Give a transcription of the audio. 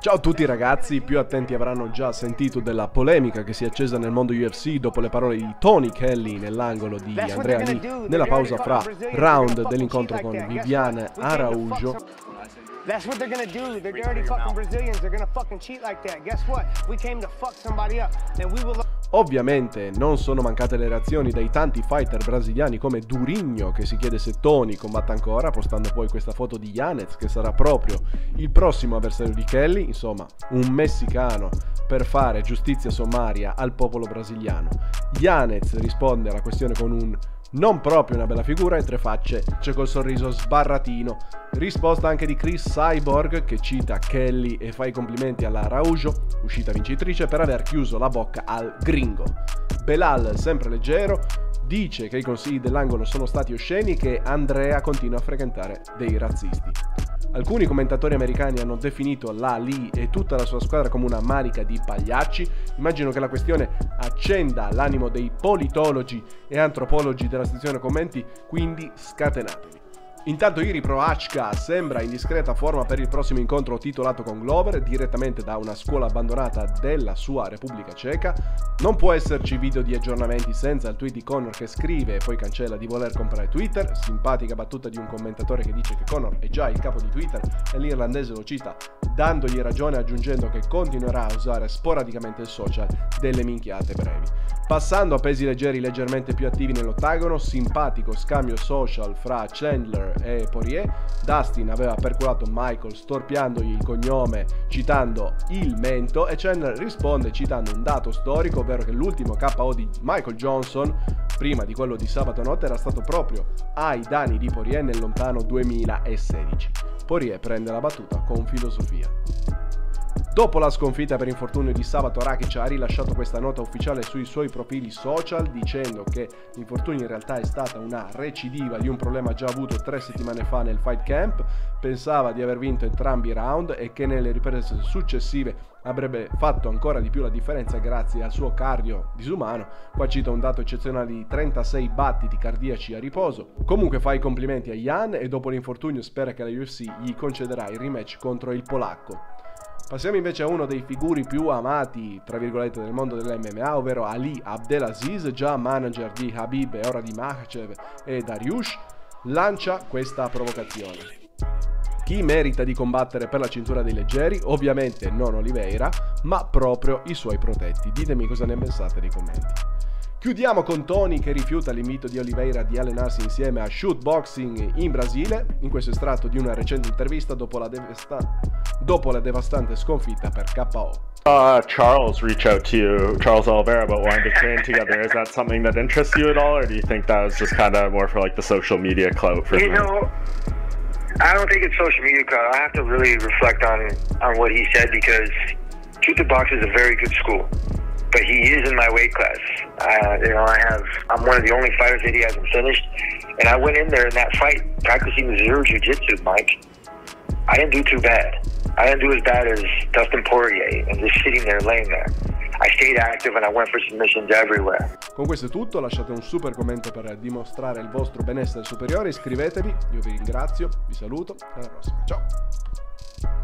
Ciao a tutti ragazzi, più attenti avranno già sentito della polemica che si è accesa nel mondo UFC dopo le parole di Tony Kelly nell'angolo di Andrea Lee nella pausa fra round dell'incontro con Viviane Araújo. That's what they're gonna do. They're already fucking Brazilians. They're gonna fucking cheat like that. Guess what? We came to fuck somebody up, and we will. Ovviamente non sono mancate le reazioni dai tanti fighter brasiliani come Durinho che si chiede se Tony combatta ancora, postando poi questa foto di Yanez che sarà proprio il prossimo avversario di Kelly, insomma un messicano per fare giustizia sommaria al popolo brasiliano. Yanez risponde alla questione con un non proprio una bella figura e tre facce, c'è col sorriso sbarratino. Risposta anche di Chris Cyborg che cita Kelly e fa i complimenti alla Araújo, uscita vincitrice, per aver chiuso la bocca al gringo. Belal, sempre leggero, dice che i consigli dell'angolo sono stati osceni e che Andrea continua a frequentare dei razzisti. Alcuni commentatori americani hanno definito la Lee e tutta la sua squadra come una manica di pagliacci. Immagino che la questione accenda l'animo dei politologi e antropologi della sezione commenti, quindi scatenatevi. Intanto Iri Prochazka sembra in discreta forma per il prossimo incontro titolato con Glover, direttamente da una scuola abbandonata della sua Repubblica Ceca. Non può esserci video di aggiornamenti senza il tweet di Conor che scrive e poi cancella di voler comprare Twitter, simpatica battuta di un commentatore che dice che Conor è già il capo di Twitter e l'irlandese lo cita dandogli ragione, aggiungendo che continuerà a usare sporadicamente il social delle minchiate brevi. Passando a pesi leggeri leggermente più attivi nell'ottagono, simpatico scambio social fra Chandler e Poirier. Dustin aveva perculato Michael storpiandogli il cognome citando il mento e Chandler risponde citando un dato storico, ovvero che l'ultimo KO di Michael Johnson, prima di quello di sabato notte, era stato proprio ai danni di Poirier nel lontano 2016. Poirier prende la battuta con filosofia. Dopo la sconfitta per infortunio di sabato, Rakic ha rilasciato questa nota ufficiale sui suoi profili social dicendo che l'infortunio in realtà è stata una recidiva di un problema già avuto 3 settimane fa nel fight camp, pensava di aver vinto entrambi i round e che nelle riprese successive avrebbe fatto ancora di più la differenza grazie al suo cardio disumano. Qua cita un dato eccezionale di 36 battiti cardiaci a riposo. Comunque fa i complimenti a Jan e dopo l'infortunio spera che la UFC gli concederà il rematch contro il polacco. Passiamo invece a uno dei figuri più amati, tra virgolette, del mondo dell'MMA, ovvero Ali Abdelaziz, già manager di Khabib e ora di Makhachev e Dariush, lancia questa provocazione. Chi merita di combattere per la cintura dei leggeri? Ovviamente non Oliveira, ma proprio i suoi protetti. Ditemi cosa ne pensate nei commenti. Chiudiamo con Tony che rifiuta l'invito di Oliveira di allenarsi insieme a Shoot Boxing in Brasile, in questo estratto di una recente intervista dopo la devastante sconfitta per KO. Charles reach out to you, Charles Oliveira, about wanting to train together. Is that something that interests you at all, or do you think that was just kind of more for like the social media clout for him? You know, I don't think it's social media clout. I have to really reflect on what he said because Shoot the Box is a very good school. But he is in my weight class. I'm one of the only fighters that he hasn't finished. And I went in there in that fight practicing zero jiu-jitsu, Mike. I didn't do too bad. I didn't do as bad as Dustin Poirier and just sitting there, laying there. I stayed active and I went for submissions everywhere. Con questo è tutto, lasciate un super commento per dimostrare il vostro benessere superiore, iscrivetevi, io vi ringrazio, vi saluto, alla prossima, ciao!